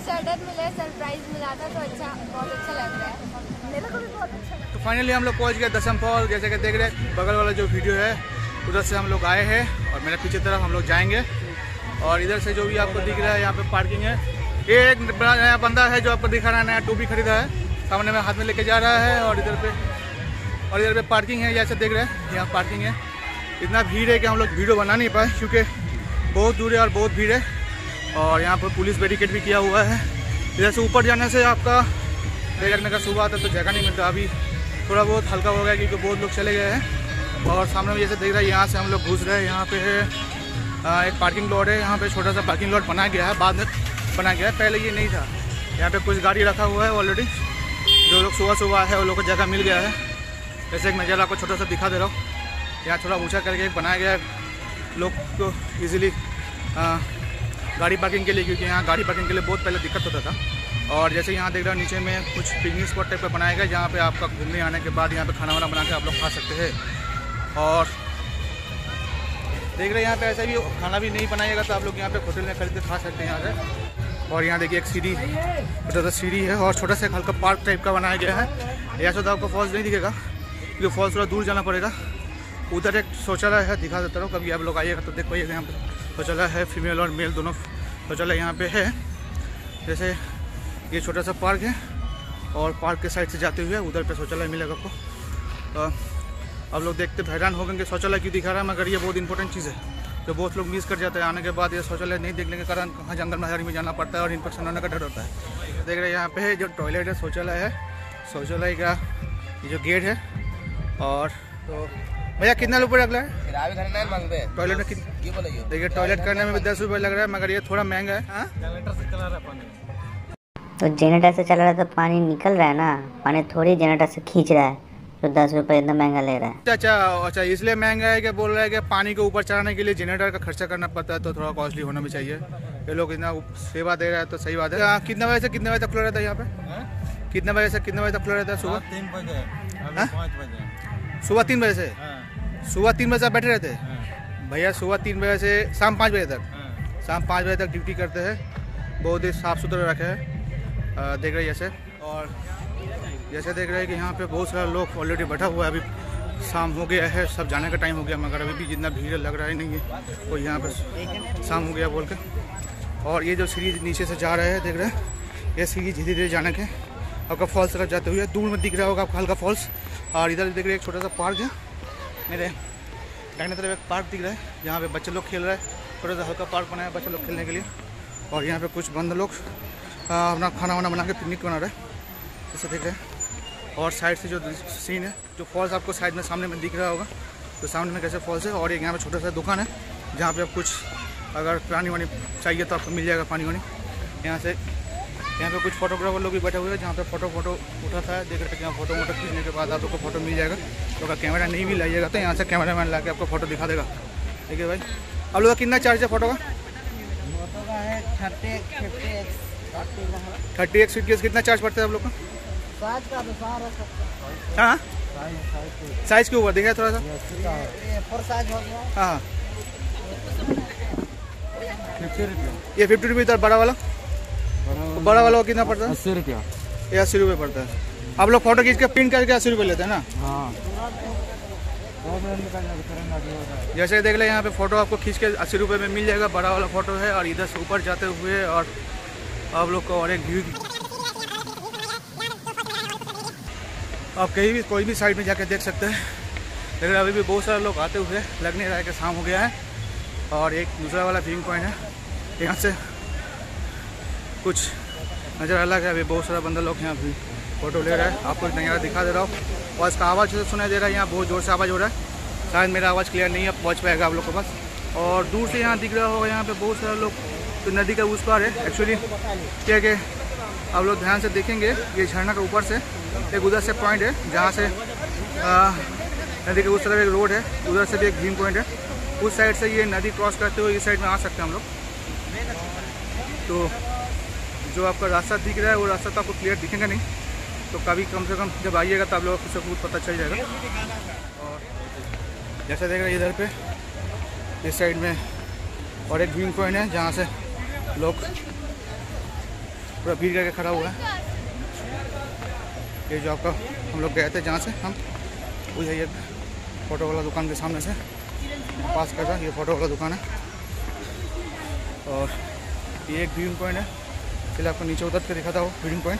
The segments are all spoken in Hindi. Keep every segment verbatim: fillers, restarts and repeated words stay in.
सडन मिले, सरप्राइज मिला था तो अच्छा, बहुत अच्छा लग रहा है, मेरे को भी बहुत अच्छा लगा। तो फाइनली हम लोग पहुंच गए दसम फॉल। जैसे कि देख रहे हैं बगल वाला जो वीडियो है उधर से हम लोग आए हैं और मेरे पीछे तरफ हम लोग जाएंगे। और इधर से जो भी आपको दिख रहा है यहाँ पे पार्किंग है। ये एक नया बंदा है जो आपको दिखा रहा है, नया टोपी खरीदा है, सामने में हाथ में लेके जा रहा है। और इधर पे और इधर पे पार्किंग है, जैसे देख रहे हैं यहाँ पार्किंग है। इतना भीड़ है कि हम लोग वीडियो बना नहीं पाए क्योंकि बहुत दूर है और बहुत भीड़ है। और यहाँ पर पुलिस बैरिकेड भी किया हुआ है। इधर से ऊपर जाने से आपका देखने का सुबह आता तो जगह नहीं मिलता। अभी थोड़ा बहुत हल्का हो गया क्योंकि बहुत लोग चले गए हैं। और सामने में जैसे देख रहे हैं यहाँ से हम लोग घुस रहे हैं। यहाँ पे है एक पार्किंग लॉट है, यहाँ पे छोटा सा पार्किंग लॉट बना गया है, बाद में बना गया है, पहले ये नहीं था। यहाँ पे कुछ गाड़ी रखा हुआ है ऑलरेडी, जो लोग सुबह सुबह आए हैं वो लोग को जगह मिल गया है। जैसे एक मैं जरा आपको छोटा सा दिखा दे रहा हूँ, यहाँ थोड़ा ऊंचा करके एक बनाया गया है लोग को इजीली गाड़ी पार्किंग के लिए, क्योंकि यहाँ गाड़ी पार्किंग के लिए बहुत पहले दिक्कत होता था। और जैसे यहाँ देख रहे हो नीचे में कुछ पिकनिक स्पॉट टाइप का बनाया गया, जहाँ पे आपका घूमने आने के बाद यहाँ पे खाना वाना बना के आप लोग खा सकते हैं। और देख रहे हैं यहाँ पे ऐसा भी खाना भी नहीं बनाएगा तो आप लोग यहाँ पे होटल में खरीद के खा सकते हैं यहाँ से। और यहाँ देखिए एक सीढ़ी, छोटा सा सीढ़ी है और छोटा सा हल्का पार्क टाइप का बनाया गया है। यहाँ से तो आपको फॉल्स नहीं दिखेगा क्योंकि फॉल्स थोड़ा दूर जाना पड़ेगा। उधर एक शौचालय है, दिखा देता हूँ, कभी आप लोग आइएगा तो देख पाइएगा। यहाँ पे शौचालय है, फीमेल और मेल दोनों शौचालय यहाँ पे है। जैसे ये छोटा सा पार्क है और पार्क के साइड से जाते हुए उधर पे शौचालय मिलेगा आपको। तो आप लोग देखते हैरान हो गए कि शौचालय क्यों दिखा रहा है, मगर ये बहुत इंपॉर्टेंट चीज़ है जो बहुत लोग मिस कर जाते हैं। आने के बाद ये शौचालय नहीं देखने के कारण कहाँ जंगल महारी में जाना पड़ता है और इन्फेक्शन होने का डर होता है। देख रहे हैं यहाँ पे जो टॉयलेट है, शौचालय है, शौचालय का ये जो गेट है। और तो भैया कितना रुपये लग रहा है टॉयलेट में? देखिए टॉयलेट करने में भी दस रुपये लग रहा है, मगर ये थोड़ा महंगा है। जनरेटर से चला रहा है पानी, तो जनरेटर से चल रहा है तो पानी निकल रहा है ना, पानी थोड़ी जनरेटर से खींच रहा है, तो दस रुपये इतना महंगा ले रहा है। अच्छा अच्छा, इसलिए महंगा है कि बोल रहा है कि पानी को ऊपर चढ़ाने के लिए जनरेटर का खर्चा करना पड़ता है, तो थोड़ा कॉस्टली होना भी चाहिए। ये लोग इतना सेवा दे रहा है तो सही बात है। कितने बजे से कितने बजे तक खुला रहता है यहाँ पे? कितने बजे से कितने बजे तक खुला रहता है? सुबह तीन बजे सुबह तीन बजे से सुबह तीन बजे से बैठे रहते हैं भैया। सुबह तीन बजे से शाम पाँच बजे तक शाम पाँच बजे तक ड्यूटी करते हैं। बहुत ही साफ़ सुथरा रखे हैं, देख रहे हैं जैसे। और जैसे देख रहे हैं कि यहाँ पे बहुत सारे लोग ऑलरेडी बैठा हुआ है। अभी शाम हो गया है, सब जाने का टाइम हो गया, मगर अभी भी जितना भीड़ लग रहा है नहीं है कोई यहाँ पे शाम हो गया बोल के। और ये जो सीढ़ी नीचे से जा रहे हैं, देख रहे हैं ये सीढ़ी धीरे धीरे जाने के आपका फॉल्स तरफ जाते हुए दूर में दिख रहा होगा आपको हल्का फॉल्स। और इधर देख रहे हैं एक छोटा सा पार्क है, मेरे दाहिने तरफ एक पार्क दिख रहा है जहाँ पे बच्चे लोग खेल रहे हैं। छोटा सा हल्का पार्क बनाया बच्चे लोग खेलने के लिए। और यहाँ पे कुछ बंद लोग अपना खाना वाना बना के पिकनिक बना रहे हैं, जैसे देख रहे हैं। और साइड से जो सीन है, जो फॉल्स आपको साइड में सामने में दिख रहा होगा, तो सामने में कैसे फॉल्स है। और एक यहाँ पे छोटा सा दुकान है जहाँ पे आप कुछ अगर पानी वानी चाहिए तो आपको मिल जाएगा पानी वानी यहाँ से। यहाँ पे कुछ फोटोग्राफर लोग भी बैठे हुए हैं जहाँ पे फोटो फोटो उठाता है। देख रहे हैं फोटो वोटो खींचने के बाद आप लोग को फोटो मिल जाएगा। तो अगर कैमरा नहीं भी लाइएगा तो यहाँ से कैमरा मैन ला के आपको फोटो दिखा देगा। ठीक है भाई, आप लोग का कितना चार्ज है फोटो का? फोटो का है थर्टी फिफ्टी थर्टी एक फीट कितना चार्ज पड़ता है आप लोग का? साइज का अनुसार है सब। हाँ साइज के ऊपर देखा थोड़ा सा। ये फोर साइज हो गया। हाँ ये फिफ्टी रुपीज़ था। बड़ा वाला बड़ा वाला कितना पड़ता है? अस्सी रुपया। ये अस्सी रुपये पड़ता है। आप लोग फोटो खींच के प्रिंट करके अस्सी रुपये लेते हैं ना? हाँ। जैसे देख ले यहाँ पे फोटो आपको खींच के अस्सी रुपये में मिल जाएगा, बड़ा वाला फोटो है। और इधर से ऊपर जाते हुए और आप लोग को और एक व्यू, आप कहीं भी कोई भी साइड में जाके देख सकते हैं। लेकिन अभी भी बहुत सारे लोग आते हुए लग नहीं रहा है कि शाम हो गया है। और एक दूसरा वाला व्यू पॉइंट है, यहाँ से कुछ नज़र अलग है। अभी बहुत सारा बंदा लोग यहाँ भी फोटो ले रहा है। आपको नज़ारा दिखा दे रहा हूँ और इसका आवाज़ सुनाई दे रहा है। यहाँ बहुत ज़ोर से आवाज़ हो रहा है, शायद मेरा आवाज़ क्लियर नहीं है, पहुँच पाएगा आप लोग के पास। और दूर से यहाँ दिख रहा होगा, यहाँ पे बहुत सारे लोग तो नदी का उस पार है। एक्चुअली क्या कि आप लोग ध्यान से देखेंगे, ये झरना के ऊपर से एक उधर से पॉइंट है जहाँ से नदी के उस तरफ एक रोड है, उधर से भी एक व्यू पॉइंट है। उस साइड से ये नदी क्रॉस करते हुए इस साइड में आ सकते हैं हम लोग। तो जो आपका रास्ता दिख रहा है वो रास्ता तो आपको क्लियर दिखेगा नहीं, तो कभी कम से कम जब आइएगा तो आप लोगों को सबूत पता चल जाएगा। और जैसे देख रहे हैं इधर पे इस साइड में और एक व्यू पॉइंट है जहाँ से लोग पूरा भीड़ करके खड़ा हुआ है। ये जो आपका हम लोग गए थे जहाँ से हम, वो है ये फ़ोटो वाला दुकान के सामने से पास कर रहा, ये फ़ोटो वाला दुकान है। और ये एक व्यूइंग पॉइंट है, चलिए आपको नीचे उतर के दिखाता हूँ व्यूइंग पॉइंट।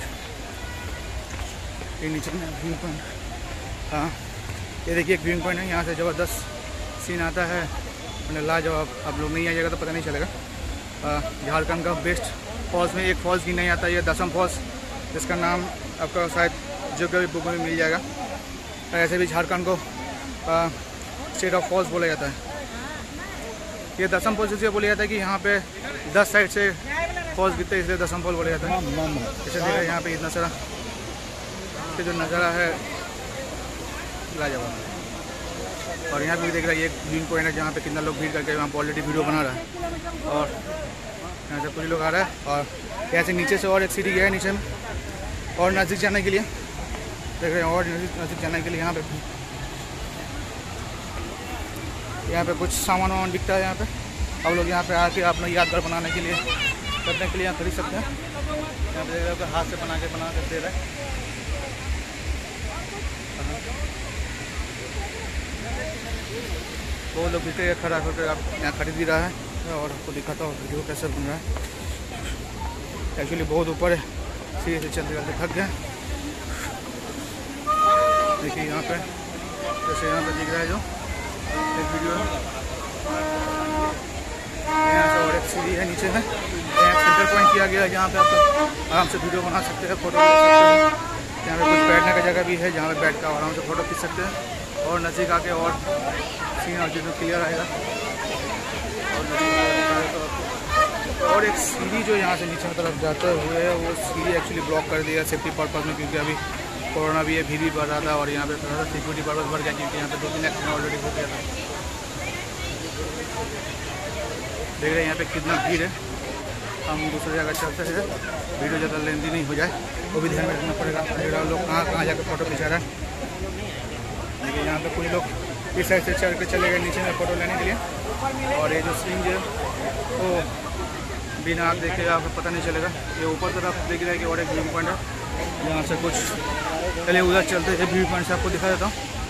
ये नीचे में व्यूइंग पॉइंट, हाँ ये देखिए एक व्यूइंग पॉइंट है। यहाँ से ज़बरदस्त सीन आता है, मैंने लाजवाब। आप लोग नहीं आइएगा तो पता नहीं चलेगा। झारखंड का बेस्ट फॉल्स में एक फॉल्स ही नहीं आता, ये दसम फॉल्स, जिसका नाम आपका शायद जियोग्राफी बुक में मिल जाएगा। ऐसे भी झारखंड को स्टेट ऑफ फॉल्स बोला जाता है। ये दसम फॉल्स इसलिए बोला जाता है कि यहाँ पे दस साइड से फॉल्स गिरते हैं, इसलिए दसम फॉल बोला जाता है। जैसे देखा यहाँ पे इतना सारा ये जो नज़ारा है लाजवाब। और यहाँ पे भी देख रहा है ये व्यूइंग पॉइंट है, जहाँ पे कितना लोग भीड़ करके वहाँ पर ऑलरेडी वीडियो बना रहा है। और यहाँ से कुछ लोग आ रहा है। और यहाँ से नीचे से और एक सीढ़ी गया है नीचे में, और नज़दीक जाने के लिए देख रहे हैं, और नज़दीक नज़दीक जाने के लिए यहाँ पे यहाँ पे कुछ सामान वामान बिकता है। यहाँ पे आप लोग यहाँ पे आके अपना यादगार बनाने के लिए करने के लिए यहाँ खरीद सकते हैं। यहाँ पे देख रहे हो हाथ से बना के बना कर दे रहे हैं। वो लोग बिके खड़ा होकर आप यहाँ खरीद भी रहा है। और आपको दिखाता हूँ वीडियो कैसे बन रहा है। एक्चुअली बहुत ऊपर है, सीधे से चलते चलते थक गए। देखिए यहाँ पे जैसे यहाँ पे दिख रहा है जो एक वीडियो है, यहाँ से और एक सीढ़ी है नीचे में। यहाँ सेंटर पॉइंट किया गया है, जहाँ पे आप आराम से वीडियो बना सकते हैं, फोटो खींच सकते हैं। यहाँ पे कुछ बैठने का जगह भी है, जहाँ पे बैठ कर आराम से फोटो खींच सकते हैं। और नज़दीक आके और सीन और चीज़ क्लियर आएगा। और और एक सीढ़ी जो यहाँ से नीचे की तरफ जाते हुए है, वो सीढ़ी एक्चुअली ब्लॉक कर दिया सेफ्टी पर्पज़ में, क्योंकि अभी कोरोना भी है, भीड़ भी बढ़ रहा था। और यहाँ पे थोड़ा सा सिक्योरिटी पर्पज़ बढ़ गया, क्योंकि यहाँ पे दो तीन एक्सीडेंट ऑलरेडी हो गया था। देख रहे हैं यहाँ पे कितना भीड़ है। हम दूसरी जगह चलते हैं, वीडियो ज़्यादा लेंदी नहीं हो जाए, वो भी ध्यान में रखना पड़ेगा। लोग कहाँ कहाँ जाकर फ़ोटो खिंचा रहे हैं। देखिए यहाँ पे कुछ लोग इस साइड से चढ़ के चले गए नीचे में फ़ोटो लेने के लिए। और ये जो सीन जो वो बिना आग देखे आपको पता नहीं चलेगा। ये ऊपर तरफ देख रहा है कि और एक व्यू पॉइंट है, यहाँ से कुछ पहले उधर चलते थे, व्यू पॉइंट से आपको दिखा देता हूँ।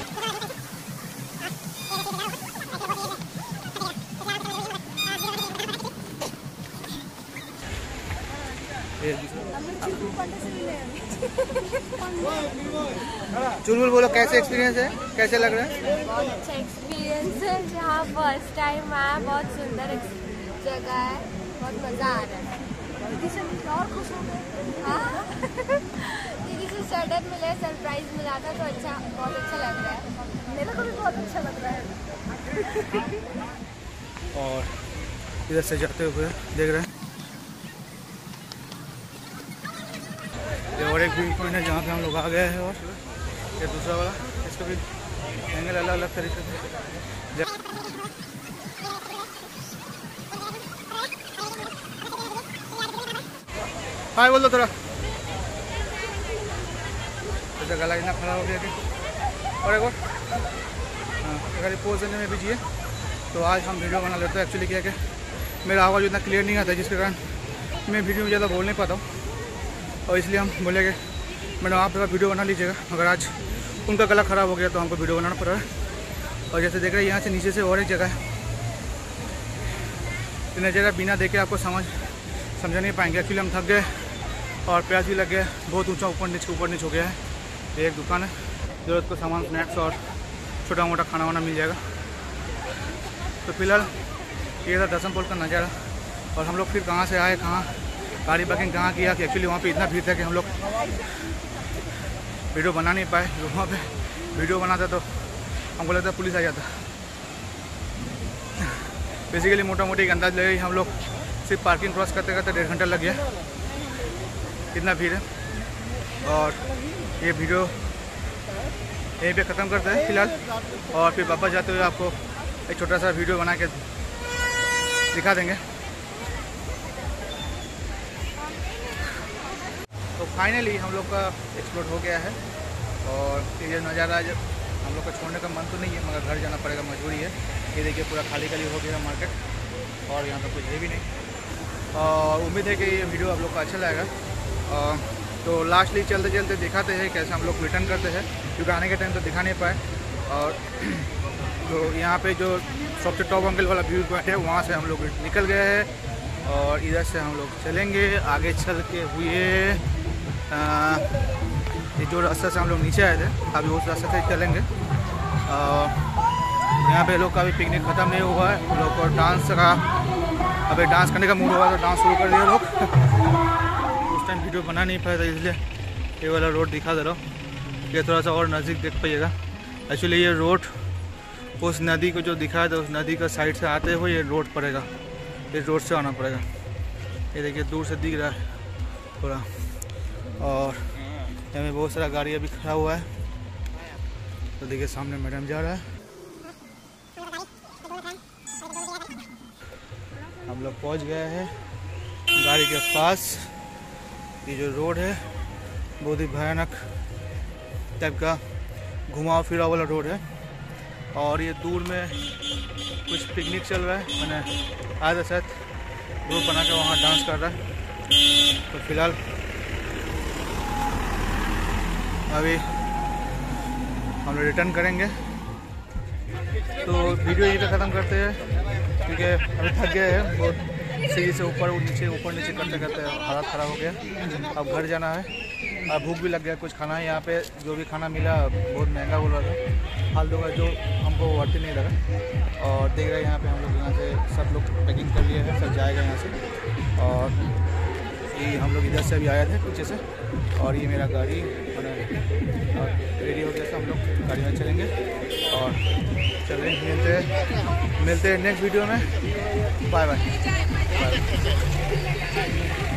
चुलबुल बोलो, कैसे एक्सपीरियंस है, कैसे लग रहा है? बहुत अच्छा एक्सपीरियंस है, यहाँ फर्स्ट टाइम आया, बहुत सुंदर जगह है, बहुत मज़ा आ रहा है। दीदी से मिलकर और खुश हो गए। हाँ दीदी से सडन मिले, सरप्राइज मिला था, तो अच्छा बहुत अच्छा लग रहा है। मेरे को भी बहुत अच्छा लग रहा है। और इधर से जाते हुए देख रहे हैं ये और एक व्यू पॉइंट है, जहाँ पे हम लोग आ गए हैं। और ये दूसरा वाला, इसका भी एंगल अलग अलग तरीके से। हाय बोल दो थोड़ा, जैसे गला इतना खड़ा हो गया कि। और एक और हाँ, अगर पोज देने में भी चाहिए तो आज हम वीडियो बना लेते हैं। एक्चुअली क्या है कि मेरा आवाज़ इतना क्लियर नहीं आता, जिसके कारण मैं वीडियो में ज़्यादा बोल नहीं पाता हूँ। और इसलिए हम बोले कि मैडम आप थोड़ा वीडियो बना लीजिएगा। अगर आज उनका गला ख़राब हो गया तो हमको वीडियो बनाना पड़ रहा है। और जैसे देख रहे हैं यहाँ से नीचे से और एक जगह है, नज़ारा बिना देखे आपको समझ समझ नहीं पाएंगे। एक्चुअली हम थक गए और प्यास भी लग गया, बहुत ऊंचा ऊपर नीचे ऊपर नीचे हो गया है। ये एक दुकान है, ज़रूरत को सामान स्नैक्स और छोटा मोटा खाना वाना मिल जाएगा। तो फिलहाल ये था दसम पोल का नज़ारा। और हम लोग फिर कहाँ से आए, कहाँ गाड़ी पार्किंग कहाँ किया कि एक्चुअली वहाँ पे इतना भीड़ था कि हम लोग वीडियो बना नहीं पाए। वहाँ पे वीडियो बनाता तो हमको लगता पुलिस आ जाता। बेसिकली मोटा मोटी एक अंदाज लगे हम लोग सिर्फ पार्किंग क्रॉस करते करते डेढ़ घंटा लग गया, इतना भीड़ है। और ये वीडियो यहीं पे ख़त्म करते हैं फिलहाल, और फिर वापस जाते हुए आपको एक छोटा सा वीडियो बना के दिखा देंगे। तो फाइनली हम लोग का एक्सप्लोर हो गया है। और ये नज़ारा जब हम लोग का छोड़ने का मन तो नहीं है, मगर घर जाना पड़ेगा, मजबूरी है। ये देखिए पूरा खाली खाली हो गया मार्केट, और यहाँ पर कुछ है भी नहीं। और उम्मीद है कि ये वीडियो आप लोग को अच्छा लगेगा। तो लास्टली चलते चलते दिखाते हैं कैसे हम लोग रिटर्न करते हैं, क्योंकि आने के टाइम तो दिखा नहीं पाए। और तो यहाँ पे जो सबसे टॉप अंकल वाला व्यू पॉइंट है वहाँ से हम लोग निकल गए हैं और इधर से हम लोग चलेंगे आगे चल के हुए ये जो रास्ते से हम लोग नीचे आए थे अभी उस रास्ते से चलेंगे। यहाँ पे लोग का अभी पिकनिक ख़त्म नहीं हुआ है, लोग को डांस का अभी डांस करने का मूड होगा तो डांस शुरू कर दिया लोग। उस टाइम वीडियो बना नहीं पाया था इसलिए ये वाला रोड दिखा दे रहा हूँ, ये थोड़ा सा और नज़दीक देख पाइएगा। एक्चुअली ये रोड उस नदी को जो दिखाया था उस नदी का साइड से आते हुए ये रोड पड़ेगा, इस रोड से आना पड़ेगा। ये देखिए दूर से दिख रहा है थोड़ा, और यहाँ में बहुत सारा गाड़ी अभी खड़ा हुआ है। तो देखिए सामने मैडम जा रहा है, हम लोग पहुँच गए हैं गाड़ी के पास। ये जो रोड है बहुत ही भयानक टाइप का घुमाव फिराव वाला रोड है, और ये दूर में कुछ पिकनिक चल रहा है, मैंने आया था शायद ग्रुप बना के वहाँ डांस कर रहा है। तो फिलहाल अभी हम लोग रिटर्न करेंगे, तो वीडियो यहीं पे ख़त्म करते हैं क्योंकि अभी थक गए हैं बहुत, सीढ़ी से ऊपर नीचे ऊपर नीचे करते करते हालत ख़राब हो गया। अब घर जाना है और भूख भी लग गया, कुछ खाना है। यहाँ पे जो भी खाना मिला बहुत महंगा बोल रहा था, फालतू का जो हमको वर्थ नहीं लगा। और देख रहे हैं यहाँ पे हम लोग यहाँ से सब लोग पैकिंग कर लिए हैं, सब जाएगा यहाँ से। और ये हम लोग इधर से अभी आए थे पीछे से, और ये मेरा गाड़ी मैंने रेडी हो गया था, हम लोग गाड़ी में चलेंगे और चलें मिलते हैं मिलते हैं नेक्स्ट वीडियो में। Bye bye.